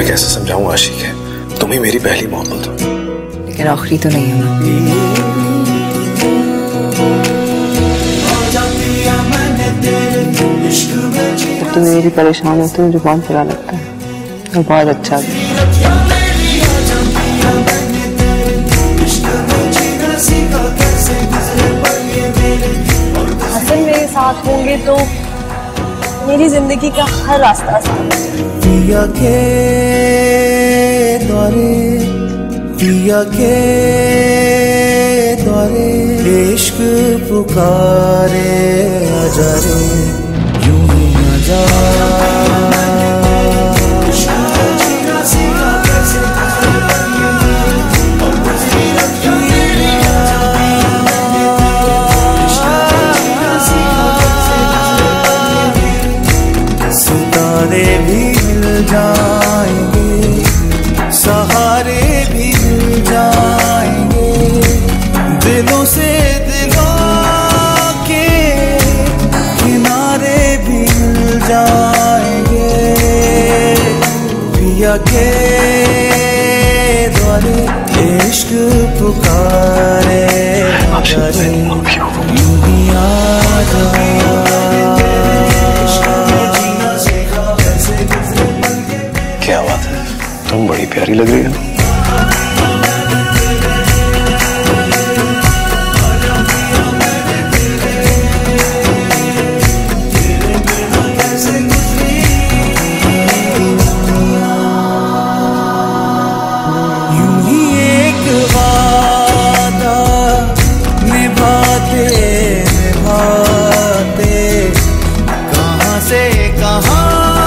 कैसे समझाऊं आशिक है, तुम ही मेरी पहली मोहब्बत हो। लेकिन आखिरी तो नहीं हो ना। जब तुम मेरी परेशान होती हो मुझे बहुत बुरा लगता है और बहुत अच्छा भी। हसन मेरे साथ होंगे तो मेरी जिंदगी का हर रास्ता आसान है। पिया के द्वारे इश्क पुकारे आजा रे यूं ही आजा। सितारे भी मिल जाएंगे, सहारे भी मिल जाएंगे, दिलों से दिलों के किनारे भी मिल जाएंगे। पिया के द्वारे इश्क पुकारे यूं ही आजा। क्या बात है, तुम बड़ी प्यारी लग रही हो। यूं ही एक वादा निभाते निभाते कहाँ से कहाँ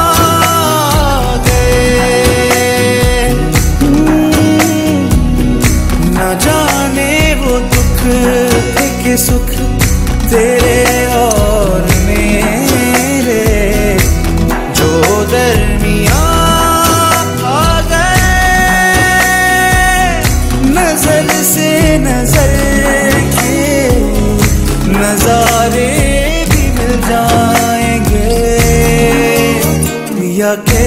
के सुख तेरे और मेरे जो दरमियां आ गए, नजर से नजर के नजारे भी मिल जाएंगे। पिया के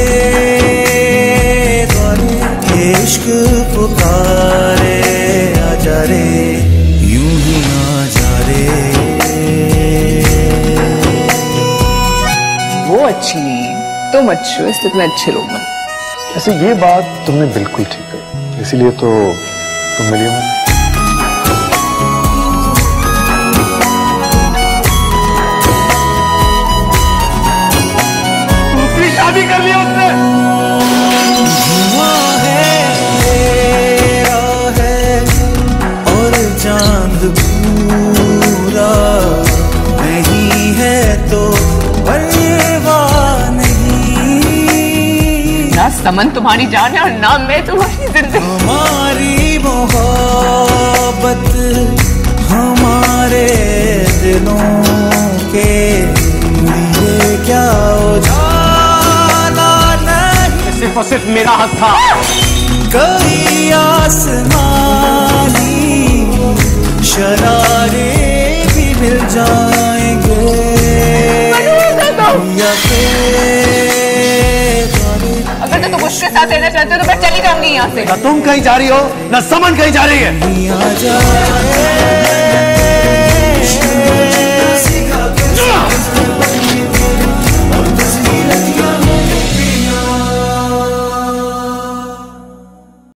द्वारे इश्क पुकारे आजा रे यूं ही आजा रे। वो अच्छी नहीं है, तुम अच्छे हो इसलिए तुम्हें अच्छे लोग बने। ऐसे ये बात तुमने बिल्कुल ठीक कही, इसीलिए तो तुम मिली हो। दूसरी शादी कर लिया उसने। चांद पूरा नहीं है तो परवाह नहीं, ना समन तुम्हारी जान है और ना मैं तुम्हारी जिंदगी। हमारी मोहब्बत हमारे दिलों के लिए क्या उजाला नहीं, सिर्फ और सिर्फ मेरा हक था। कई आसमानी शरारे भी मिल जाएंगे। अगर तो तुम उसके साथ रहना चाहते हो तो मैं चली जाऊंगी यहाँ से। ना तुम कहीं जा रही हो ना समन कहीं जा रही है।